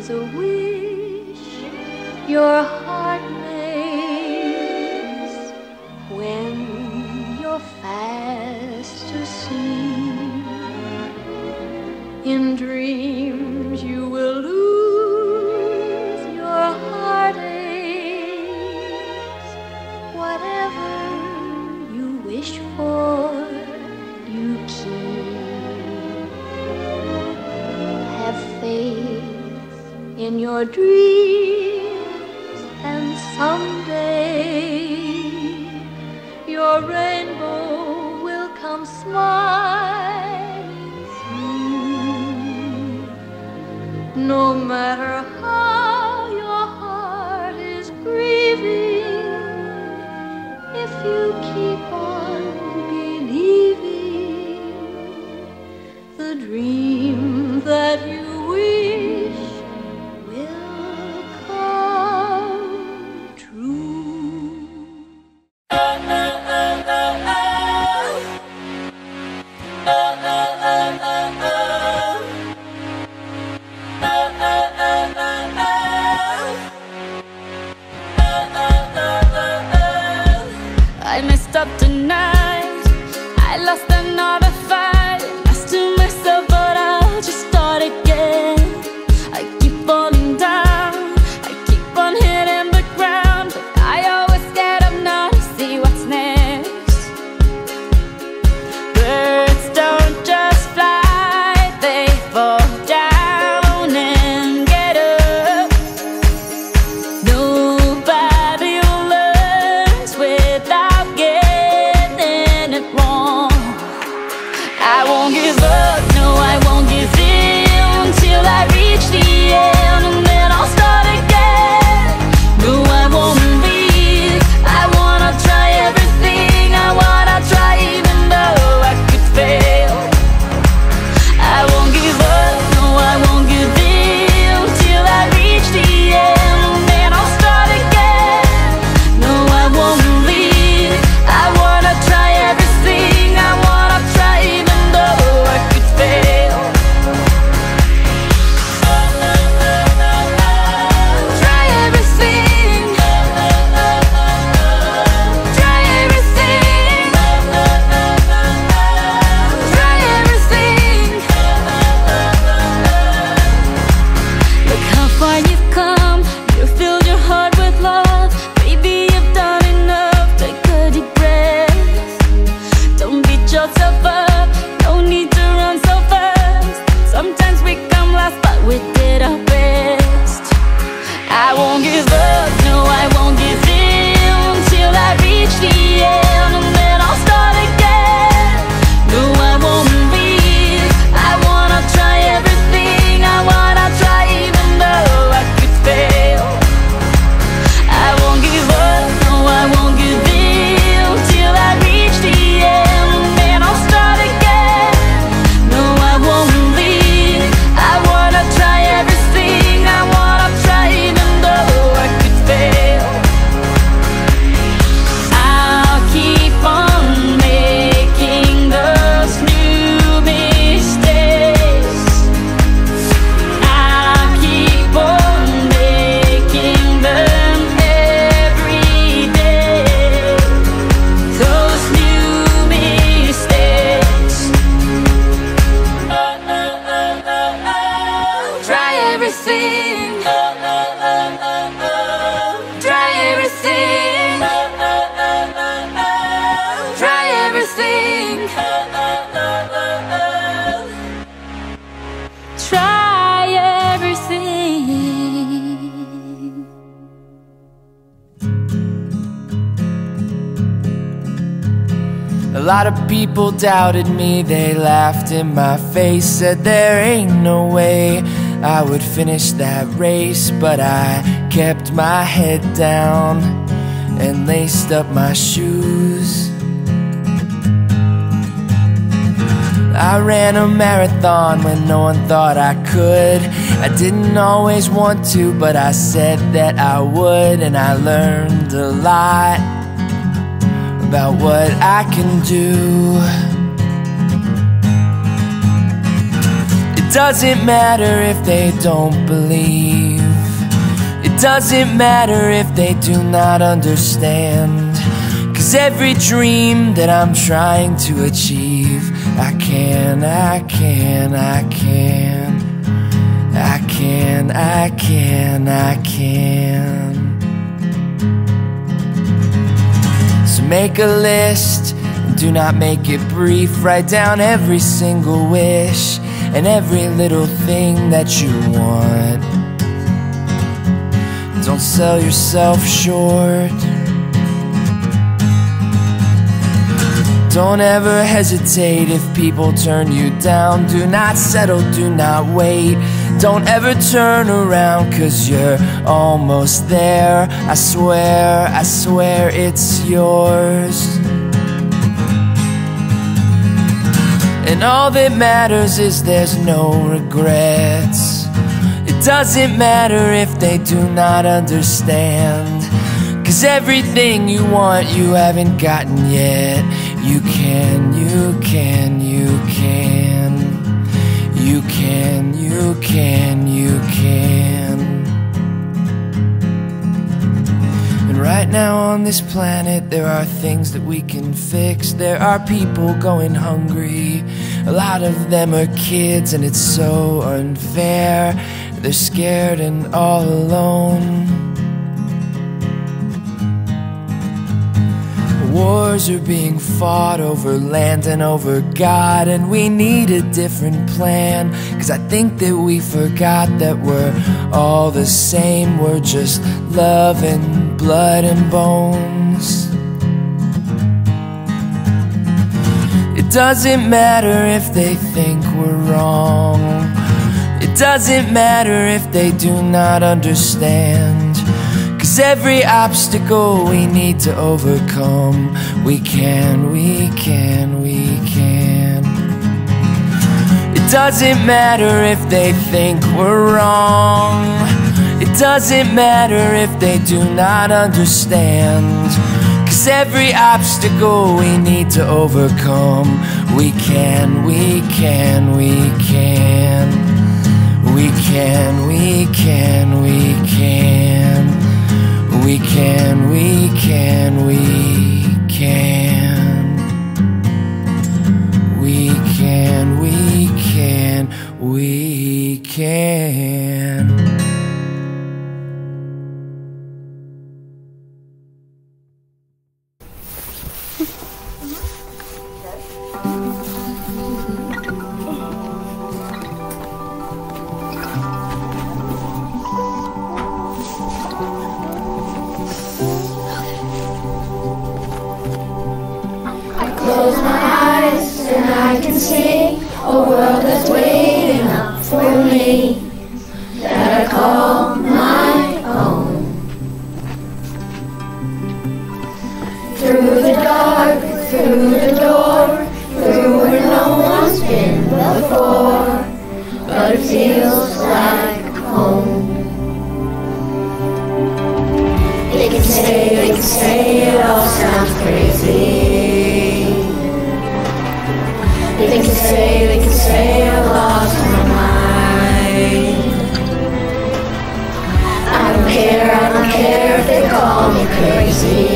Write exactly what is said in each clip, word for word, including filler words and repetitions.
is a wish your heart makes when you're fast asleep. In dreams you will lose your heartaches. Whatever you wish for, you keep. Have faith in your dreams, and someday your rainbow will come smiling through. No matter how your heart is grieving, if you keep on believing, the dream that you wish will come true. I messed up tonight, I lost another fight. I still myself, but I'll just start again. I keep falling down, I keep on hitting the ground, but I always get up now to see what's next. Birds don't just fly, they fall down and get up. Nobody learns without getting it wrong. I won't give up, no I won't give in till I reach the end, and then I'll start again. No I won't leave, I wanna try everything, I wanna try even though I could fail. I won't give up, no I won't give in till I reach the end, and then I'll start again. No I won't leave, I wanna try everything, I wanna try even though I could fail. Try everything, try everything, try everything. Look how far you've come, you filled your heart with love. Baby, you've done enough, take a deep breath. Don't beat yourself up, no need to run so fast. Sometimes we come last, but we did our best. I won't give up, no I won't give in till I reach the end, and then I'll start again. No I won't leave, I wanna try everything, I wanna try even though I could fail. I won't give up, no I won't give in till I reach the end, and then I'll start again. No I won't leave, I wanna try everything, I wanna try even though I could fail. I'll keep on making those new mistakes. I'll keep on making them every day. Those new mistakes. Try everything, try everything, try everything, try everything. A lot of people doubted me, they laughed in my face, said there ain't no way I would finish that race. But I kept my head down and laced up my shoes. I ran a marathon when no one thought I could. I didn't always want to, but I said that I would. And I learned a lot about what I can do. It doesn't matter if they don't believe. It doesn't matter if they do not understand. 'Cause every dream that I'm trying to achieve, I can, I can, I can, I can, I can, I can. So make a list, and do not make it brief. Write down every single wish and every little thing that you want. Don't sell yourself short. Don't ever hesitate if people turn you down. Do not settle, do not wait. Don't ever turn around, 'cause you're almost there. I swear, I swear it's yours. And all that matters is there's no regrets. It doesn't matter if they do not understand. 'Cause everything you want you haven't gotten yet. You can, you can, you can. You can, you can, you can. And right now on this planet there are things that we can fix. There are people going hungry. A lot of them are kids, and it's so unfair. They're scared and all alone. Wars are being fought over land and over God, and we need a different plan. 'Cause I think that we forgot that we're all the same. We're just love and blood and bones. It doesn't matter if they think we're wrong. It doesn't matter if they do not understand. 'Cause every obstacle we need to overcome, we can, we can, we can. It doesn't matter if they think we're wrong. It doesn't matter if they do not understand. 'Cause every obstacle we need to overcome, we can, we can, we can. We can, we can, we can. We can, we can, we can. We can, we can, we can. Close my eyes and I can see a world that's waiting up for me, that I call my own. Through the dark, through the door, through where no one's been before, but it feels like home. They can say, they can say it all sounds crazy. They can say, they can say I lost my mind. I don't care, I don't care if they call me crazy.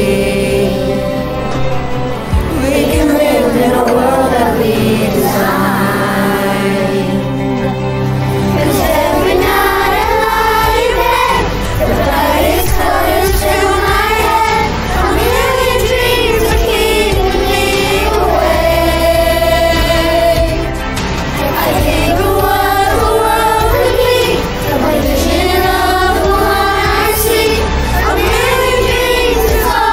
We can live in a world that we design. 'Cause every night I lie in bed, the brightest colors fill my head. A million dreams are keeping me away. I think of what the world could be, the vision of the one I see. A million dreams is all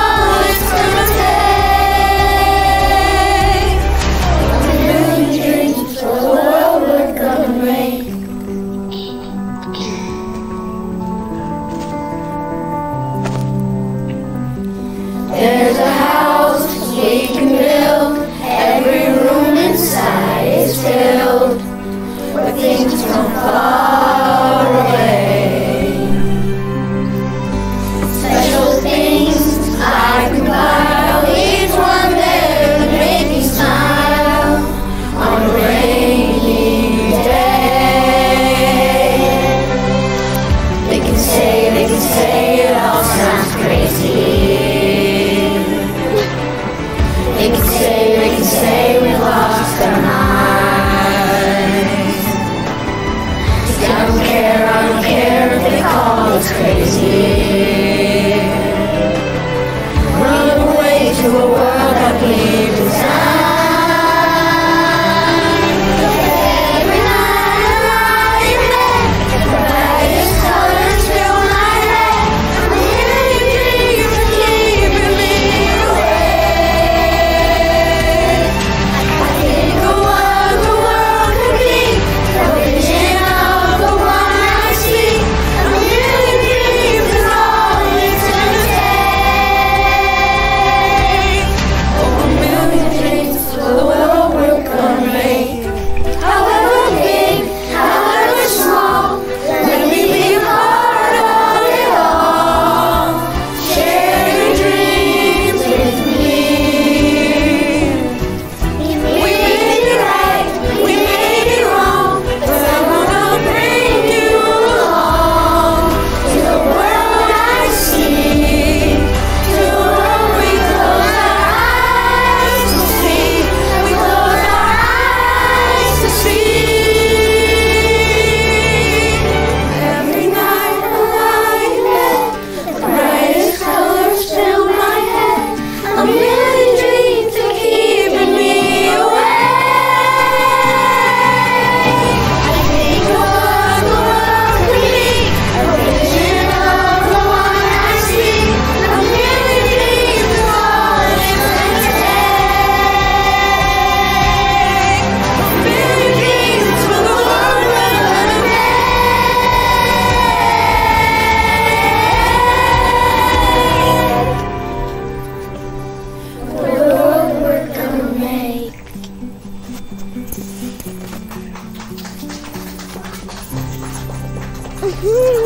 Mm-hmm.